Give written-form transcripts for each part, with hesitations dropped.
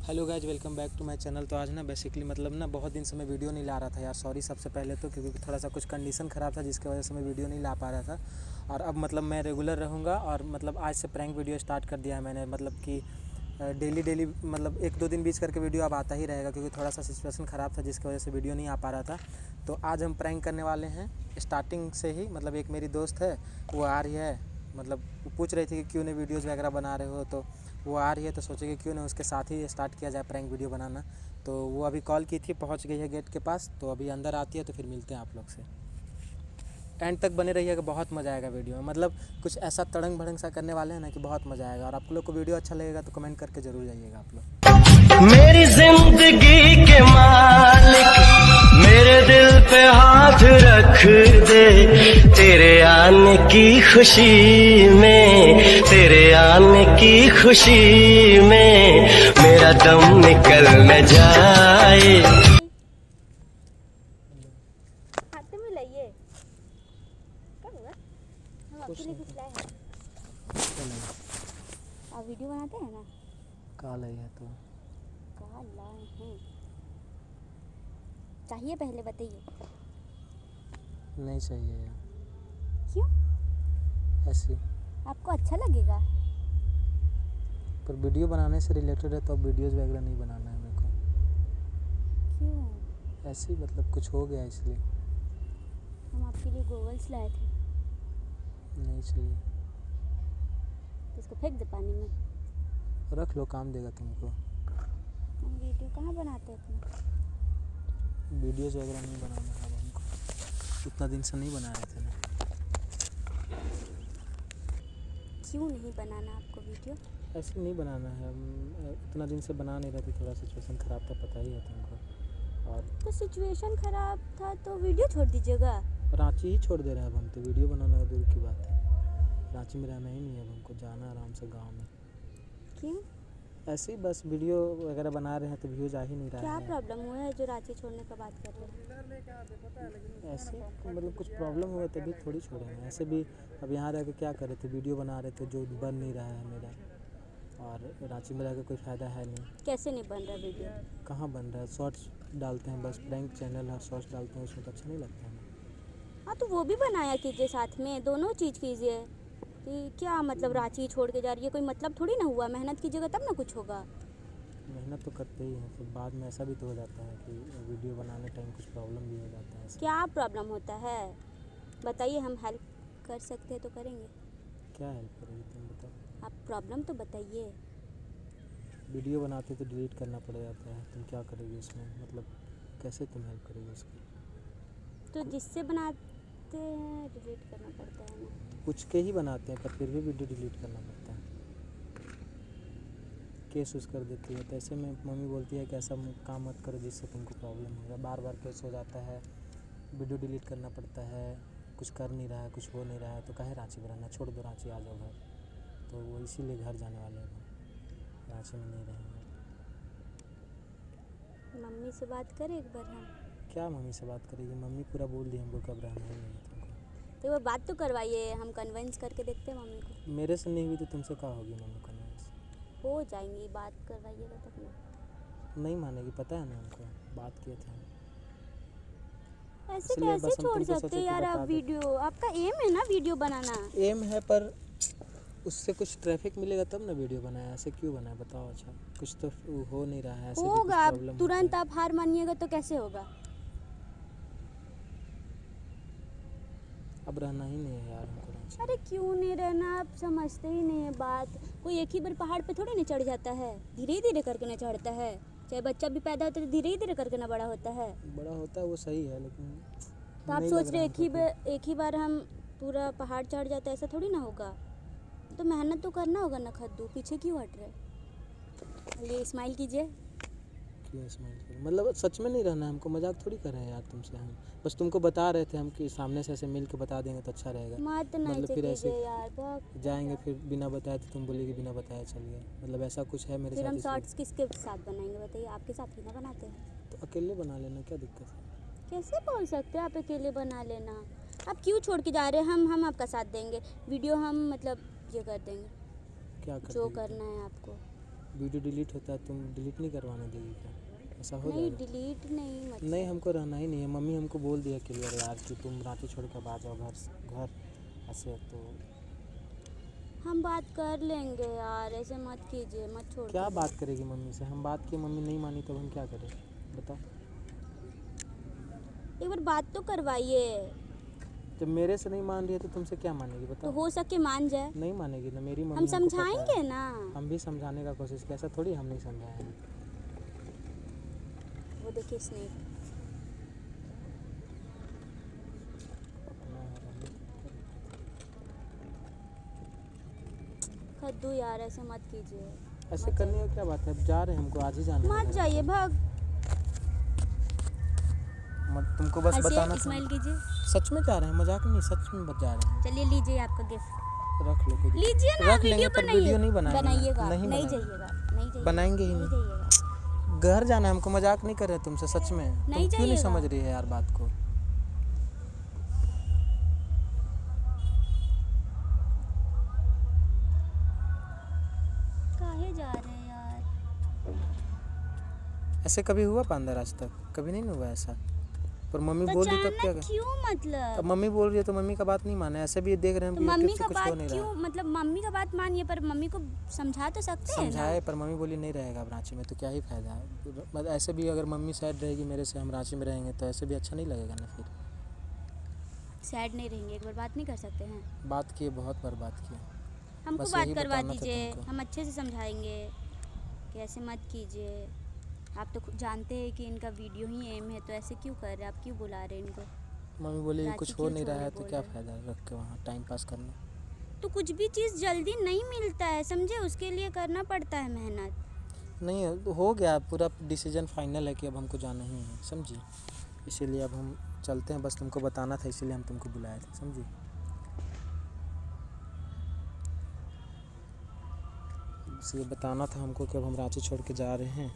Hello guys, welcome back to my channel. तो आज ना बेसिकली मतलब ना बहुत दिन से मैं वीडियो नहीं ला रहा था यार। सॉरी सबसे पहले तो, क्योंकि थोड़ा सा कुछ कंडीशन ख़राब था जिसकी वजह से मैं वीडियो नहीं ला पा रहा था। और अब मतलब मैं रेगुलर रहूँगा और मतलब आज से प्रैंक वीडियो स्टार्ट कर दिया है मैंने। मतलब कि डेली मतलब 1-2 दिन बीच करके वीडियो अब आता ही रहेगा, क्योंकि थोड़ा सा सिचुएशन ख़राब था जिसकी वजह से वीडियो नहीं आ पा रहा था। तो आज हम प्रैंक करने वाले हैं स्टार्टिंग से ही। मतलब एक मेरी दोस्त है, वो आ रही है, मतलब वो पूछ रही थी कि क्यों नहीं वीडियोज़ वगैरह बना रहे हो, तो वो आ रही है तो सोचे कि क्यों ना उसके साथ ही स्टार्ट किया जाए प्रैंक वीडियो बनाना। तो वो अभी कॉल की थी, पहुंच गई है गेट के पास, तो अभी अंदर आती है तो फिर मिलते हैं आप लोग से। एंड तक बने रहिएगा, बहुत मज़ा आएगा वीडियो में। मतलब कुछ ऐसा तड़ंग भड़ंग सा करने वाले हैं ना कि बहुत मज़ा आएगा। और आप लोग को वीडियो अच्छा लगेगा तो कमेंट करके ज़रूर जाइएगा आप लोग। मेरी जिंदगी के मालिक मेरे दिल पे हाथ रख दे, तेरे आने की खुशी में, तेरे आने की खुशी में मेरा दम निकल न जाए। हाथ में लाइए, क्या होगा? हम आपके लिए कुछ लाए हैं। आप वीडियो बनाते हैं ना? कॉल आई है तो कहाँ लाए हैं? चाहिए पहले बताइए। नहीं चाहिए यार, क्यों? ऐसी। आपको अच्छा लगेगा? पर वीडियो बनाने से रिलेटेड है तो अब वीडियोज़ वगैरह नहीं बनाना है मेरे को। क्यों? ऐसे ही मतलब कुछ हो गया इसलिए। हम आपके लिए गोगल्स लाए थे, नहीं चाहिए, तो इसको फेंक दे पानी में। रख लो, काम देगा तुमको। हम वीडियो कहाँ बनाते हैं इतना? वीडियोज़ वगैरह नहीं बनाना है हमको, उतना दिन से नहीं बना रहे थे ना। क्यों नहीं बनाना आपको वीडियो? ऐसे नहीं बनाना है, हम इतना दिन से बना नहीं रहे थे, थोड़ा सिचुएशन ख़राब था, पता ही है तुमको। और तो सिचुएशन खराब था तो वीडियो छोड़ दीजिएगा। रांची ही छोड़ दे रहे हैं अब हम तो, वीडियो बनाना दूर की बात है। रांची में रहना ही नहीं है अब हमको, जाना आराम से गाँव में। क्यों? ऐसे ही बस वीडियो वगैरह बना रहे हैं तो व्यूज़ आ ही नहीं रहा क्या है। प्रॉब्लम हुआ है जो रांची छोड़ने का बात कर रहे हैं? ऐसे मतलब कुछ प्रॉब्लम हुआ तभी थोड़ी छोड़ेंगे। ऐसे भी अब यहाँ रह के क्या कर रहे थे, वीडियो बना रहे थे जो बन नहीं रहा है मेरा। और रांची में रह के कोई फ़ायदा है नहीं। कैसे नहीं बन रहा वीडियो? कहाँ बन रहा है, शॉर्ट्स डालते हैं बस, प्रैंक चैनल है, शॉर्ट्स डालते हैं, उसमें तो अच्छा नहीं लगता है। हाँ तो वो भी बनाया कीजिए साथ में, दोनों चीज़ कीजिए। कि क्या मतलब रांची छोड़ के जा रही है, कोई मतलब थोड़ी ना हुआ। मेहनत कीजिएगा तब ना कुछ होगा। मेहनत तो करते ही हैं, फिर बाद में ऐसा भी तो हो जाता है कि वीडियो बनाने टाइम कुछ प्रॉब्लम भी हो जाता है। क्या प्रॉब्लम होता है बताइए, हम हेल्प कर सकते हैं तो करेंगे। क्या हेल्प करेगी तुम बताओ? आप प्रॉब्लम तो बताइए। वीडियो बनाते तो डिलीट करना पड़ जाता है, तुम क्या करोगी उसमें? मतलब कैसे तुम हेल्प करोगी उसकी? तो जिससे बनाते हैं डिलीट करना पड़ता है ना। कुछ के ही बनाते हैं पर फिर भी वीडियो डिलीट करना पड़ता है, केस उस कर देती है। तो ऐसे में मम्मी बोलती है कि ऐसा काम मत करो जिससे तुमको प्रॉब्लम होगा। बार बार केस हो जाता है, वीडियो डिलीट करना पड़ता है, कुछ कर नहीं रहा है, कुछ हो नहीं रहा है, तो काहे रांची में रहना, छोड़ दो, रांची आ जाओ घर। तो वो इसीलिए घर जाने वाले हैं, रांची में नहीं रहेंगे। मम्मी से बात करें एक बार हम। क्या मम्मी से बात करेगी? मम्मी पूरा बोल दी हमको कब रहना ही नहीं है तुमको। तो वो बात तो करवाइए, हम कन्विंस करके देखते हैं मम्मी को। मेरे से नहीं हुई तो तुमसे क्या होगी मम्मी कन्विंस? हो जाएंगी, बात करवाइएगा तब ना। नहीं मानेगी, पता है ना हमको, बात किए थे हम। ऐसे इसलिए कैसे बस हम छोड़ तुमको सकते सोचे हैं कि यार बता आप दो। वीडियो? आपका एम है ना वीडियो बनाना। एम है पर उससे कुछ ट्रैफिक मिलेगा तब ना वीडियो बनाया, ऐसे क्यों बनाया बताओ? अच्छा कुछ तो हो नहीं रहा है, ऐसे भी कुछ होगा। आप प्रॉब्लम तुरंत आप हार मानिएगा तो कैसे होगा? अब रहना ही नहीं है यार हमको रांची। अरे क्यों नहीं रहना, आप समझते ही नहीं है बात। कोई एक ही बार पहाड़ पे थोड़ी ना चढ़ जाता है, धीरे धीरे करके ना चढ़ता है। चाहे बच्चा भी पैदा होता है तो धीरे धीरे करके ना बड़ा होता है। बड़ा होता है वो सही है, लेकिन तो आप नहीं सोच लग रहे रहा एक ही बार हम पूरा पहाड़ चढ़ जाता है, ऐसा थोड़ी ना होगा। तो मेहनत तो करना होगा ना खद्दू, पीछे क्यों हट रहे? ये स्माइल कीजिए। क्यों स्माइल करें? मतलब सच में नहीं रहना है हमको, मजाक थोड़ी कर रहे हैं यार तुमसे। हम बस तुमको बता रहे थे हम कि सामने से ऐसे मिल के बता देंगे तो अच्छा रहेगा। मत नहीं मतलब फिर ऐसे कीजिए यार, बहुत जाएंगे फिर बिना बताए तो तुम बोलेगी बिना बताए चलिए, मतलब ऐसा कुछ है मेरे फिर साथ हम इसलिए। शॉर्ट्स किसके साथ बनाएंगे बताइए? आपके साथ ही ना बनाते हैं। तो अकेले बना लेना, क्या दिक्कत है? कैसे बोल सकते हैं आप अकेले बना लेना? आप क्यों छोड़ के जा रहे हैं? हम आपका साथ देंगे, वीडियो हम मतलब ये कर देंगे क्या कर जो देगी करना है आपको। वीडियो डिलीट होता है, तुम डिलीट नहीं करवाने देगी क्या? ऐसा हो नहीं जाएगा? डिलीट नहीं मतलब नहीं, हमको रहना ही नहीं है। मम्मी हमको बोल दिया क्लियर यार कि तुम रांची छोड़ कर आ जाओ घर ऐसे। तो हम बात कर लेंगे यार, ऐसे मत कीजिए, मत छोड़ क्या बात करेगी मम्मी से? हम बात किए, मम्मी नहीं मानी, तब हम क्या करें बताओ? एक बार बात तो करवाइए। जब मेरे से नहीं मान रही है तो तुमसे क्या मानेगी तो बताओ? हो सके मान जाए, नहीं मानेगी ना मेरी मम्मी। हम हमको पता है। समझाएंगे ना। हम भी समझाने का कोशिश किया, ऐसा थोड़ी हम नहीं समझाएंगे। वो देखिए स्नेक, खद्दू यार ऐसे मत कीजिए। ऐसे करने का क्या बात है? अब जा रहे हैं, हमको आज ही जाना है। मत जाइए, भाग। तुमको बस बताना था। स्माइल कीजिए। सच में जा रहे हैं, मजाक नहीं, सच में जा रहे हैं। चलिए लीजिए आपका गिफ्ट, रख लो, कोई लीजिए ना। रख लेंगे, पर वीडियो नहीं बनाएंगे। बनाइएगा, नहीं नहीं जाइएगा, नहीं जाइएगा, बनाएंगे ही नहीं नहीं। जाइएगा। घर जाना है हमको, मजाक नहीं कर रहे तुमसे, सच में। तुम नहीं क्यों नहीं जाइएगा। समझ रही है यार बात को? काहे जा रहे हैं यार? ऐसे कभी हुआ पांदर आज तक? कभी नहीं हुआ ऐसा। पर मम्मी तो बोल रही तब क्या अचानक कर? क्यों मतलब? अब मम्मी बोल रही है तो मम्मी का बात नहीं माने। ऐसे भी देख रहे हैं तो YouTube मम्मी से का कुछ हो बात नहीं क्यों रहा। मतलब मम्मी का बात मानिए, पर मम्मी को समझा तो सकते हैं ना। समझाए, पर मम्मी बोली नहीं रहेगा अब रांची में, तो क्या ही फायदा है। मतलब ऐसे भी अगर मम्मी सैड रहेगी मेरे से, हम रांची में रहेंगे, तो ऐसे भी अच्छा नहीं लगेगा ना फिर। सैड नहीं रहेंगे, एक बार बात नहीं कर सकते हैं? बात किए, बहुत बार बात किए। हमको बस बात यही करवा बताना था दीजिए, तुमको। हम अच्छे से समझाएंगे कि ऐसे मत कीजिए। आप तो खुद जानते हैं कि इनका वीडियो ही एम है, तो ऐसे क्यों कर रहे हैं आप? क्यों बुला रहे हैं इनको? मम्मी बोली रांची कुछ हो क्यों नहीं रहा छोड़ने है तो बोल क्या रहे हैं? फ़ायदा रख के वहाँ टाइम पास करना। तो कुछ भी चीज़ जल्दी नहीं मिलता है, समझे? उसके लिए करना पड़ता है मेहनत। नहीं हो गया, पूरा डिसीजन फाइनल है कि अब हमको जाना ही है, समझी? इसीलिए अब हम चलते हैं। बस तुमको बताना था, इसीलिए हम तुमको बुलाए थे, समझी? बस ये बताना था हमको कि अब हम रांची छोड़ के जा रहे हैं।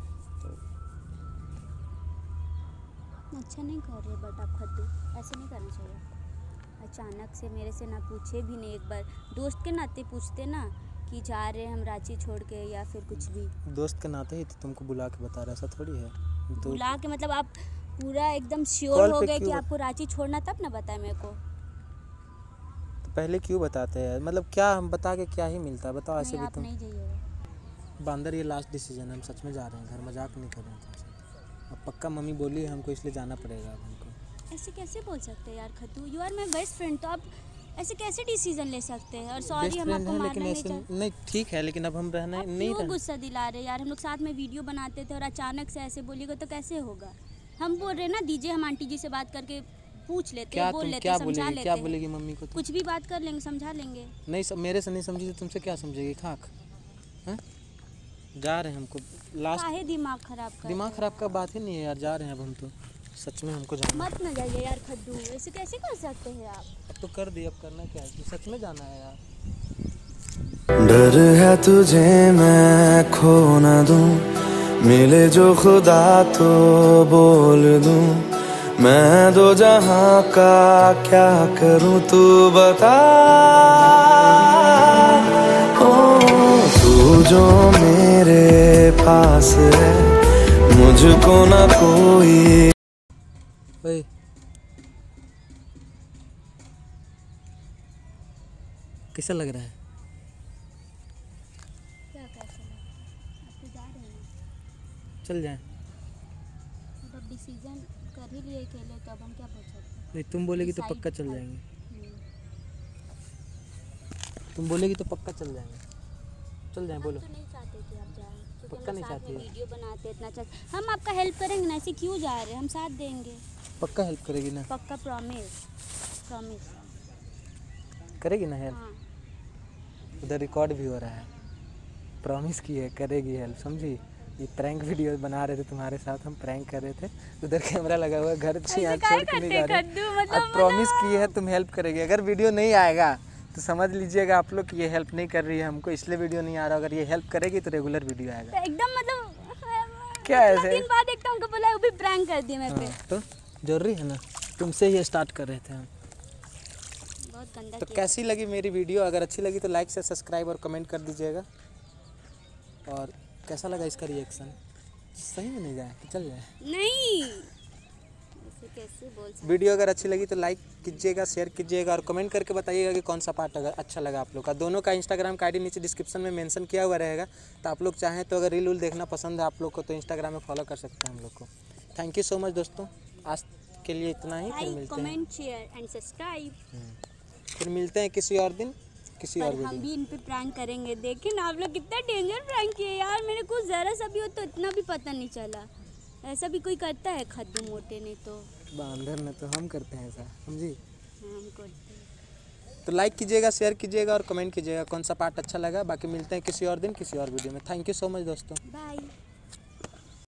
अच्छा नहीं कर रहे बट आप खद्दू, ऐसे नहीं करना चाहिए। अचानक से मेरे से ना पूछे भी नहीं, एक बार दोस्त के नाते पूछते ना कि जा रहे हैं हम रांची छोड़ के, या फिर कुछ भी। दोस्त के नाते ही तो तुमको बुला के बता रहा, ऐसा थोड़ी है। तो बुला के मतलब आप पूरा एकदम श्योर कॉल हो पे गए कि क्यों आपको रांची छोड़ना, तब ना बताए मेरे को। पहले क्यों बताते हैं? मतलब क्या हम बता के क्या ही मिलता है बताओ? ऐसे नहीं भी आप तुम नहीं जाइएगा। बंदर, ये लास्ट डिसीजन है, हम सच में जा रहे हैं घर, मजाक नहीं कर रहे हैं तुमसे। अब पक्का मम्मी बोली है हमको, इसलिए जाना पड़ेगा अब हमको। ऐसे कैसे बोल सकते हैं यार Khaddu? You are my best friend, तो आप ऐसे कैसे डिसीजन ले सकते हैं? और सॉरी बेस्ट हम फ्रेंड आपको है, मारना लेकिन नहीं ऐसे चाहते। नहीं, ठीक है, लेकिन अब हम रहना आप नहीं क्यों रहना। गुस्सा दिला रहे हैं यार? हम लोग साथ में वीडियो बनाते थे और अचानक से ऐसे बोलिएगा तो कैसे होगा? हम बोल रहे हैं ना, दीजिए हम आंटी जी से बात करके पूछ लेते हैं, बोल लेते हैं, समझा लेते क्या हैं। बोलेगी मम्मी को? कुछ भी बात कर लेंगे, समझा लेंगे। नहीं मेरे से नहीं समझी तो तुमसे क्या समझेगी? खाक हैं? जा रहे हैं हमको लास्ट। काहे दिमाग खराब कर दिमाग रहे खराब का बात ही नहीं है यार, जा रहे हैं अब हम तो, सच में हमको हैं? जाना है। मत न जाइए यार खद्दू, ऐसे कैसे कर सकते हैं आप? अब तो कर दी, अब करना क्या है? सच में जाना है यार। डर है तुझे मैं खो न दूं, मिले जो खुदा तो बोल दूं, मैं दो जहां का क्या करूं तू बता। ओ तू जो मेरे पास है, मुझको ना कोई। ओए कैसा लग रहा है? क्या कैसे आप तो जा रहे हैं, चल जाए। अब डिसीजन कर ही लिए अकेले, तो अब हम क्या बोल सकते हैं? नहीं तुम बोलेगी तो Decide पक्का चल कर- जाएंगे। हम्म। तुम बोलेगी तो पक्का चल जाएंगे। चल जाए, हम बोलो। तो नहीं चाहते कि आप जाएं, क्योंकि पक्का हम नहीं लोग साथ चाहती में है? वीडियो बनाते हैं, इतना अच्छा। हम आपका हेल्प करेंगे ना, ऐसे क्यों जा रहे हैं? हम साथ देंगे, पक्का हेल्प करेगी ना? पक्का, प्रॉमिस, प्रॉमिस। करेगी ना हेल्प? हाँ उधर रिकॉर्ड भी हो रहा है, प्रॉमिस की है करेगी हेल्प, समझी? ये प्रैंक वीडियो बना रहे थे तुम्हारे साथ, हम प्रैंक कर रहे थे, उधर कैमरा लगा हुआ है, घर से यहाँ छोड़ के नहीं जा रहे। अब प्रॉमिस की है तुम हेल्प करेगी। अगर वीडियो नहीं आएगा तो समझ लीजिएगा आप लोग कि ये हेल्प नहीं कर रही है हमको, इसलिए वीडियो नहीं आ रहा। अगर ये हेल्प करेगी तो रेगुलर वीडियो आएगा। तो एकदम मतलब क्या इतना ऐसे? दिन बाद एक तो हमको बोला, वो भी प्रैंक कर दिया मेरे पे। हाँ, तो जरूरी है ना, तुमसे ही स्टार्ट कर रहे थे हम। बहुत गंदा तो किया। कैसी लगी मेरी वीडियो? अगर अच्छी लगी तो लाइक से सब्सक्राइब और कमेंट कर दीजिएगा। और कैसा लगा इसका रिएक्शन? सही में नहीं जाए कि चल जाए? नहीं, ऐसे कैसे बोल सकते। वीडियो अगर अच्छी लगी तो लाइक कीजिएगा, शेयर कीजिएगा और कमेंट करके बताइएगा कि कौन सा पार्ट अगर अच्छा लगा आप लोग का। दोनों का इंस्टाग्राम का आईडी नीचे डिस्क्रिप्शन में मेंशन किया हुआ रहेगा, तो आप लोग चाहें तो अगर रील उल देखना पसंद है आप लोग को तो इंस्टाग्राम में फॉलो कर सकते हैं हम लोग को। थैंक यू सो मच दोस्तों, आज के लिए इतना ही। फिर लाइक, मिलते हैं, कमेंट, शेयर एंड सब्सक्राइब। फिर मिलते हैं किसी और दिन किसी और पर हम वीडियो। भी इन पे प्रैंक करेंगे। देखिए ना आप लोग कितना डेंजर प्रैंक किए यार, मेरे को ज़रा सा भी हो तो इतना भी पता नहीं चला। ऐसा भी कोई करता है खद्दू मोटे ने तो? बांधर ने तो हम करते हैं ऐसा, समझी? हम करते हैं। तो लाइक कीजिएगा, शेयर कीजिएगा और कमेंट कीजिएगा कौन सा पार्ट अच्छा लगा। बाकी मिलते हैं किसी और दिन किसी और वीडियो में। थैंक यू सो मच दोस्तों। बाय।